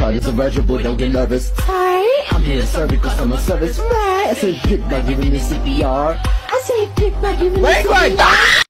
part is a vegetable, don't get nervous. Sorry, I'm here to serve you customer service. Right, I say pick by giving me CPR. I say pick by giving me CPR.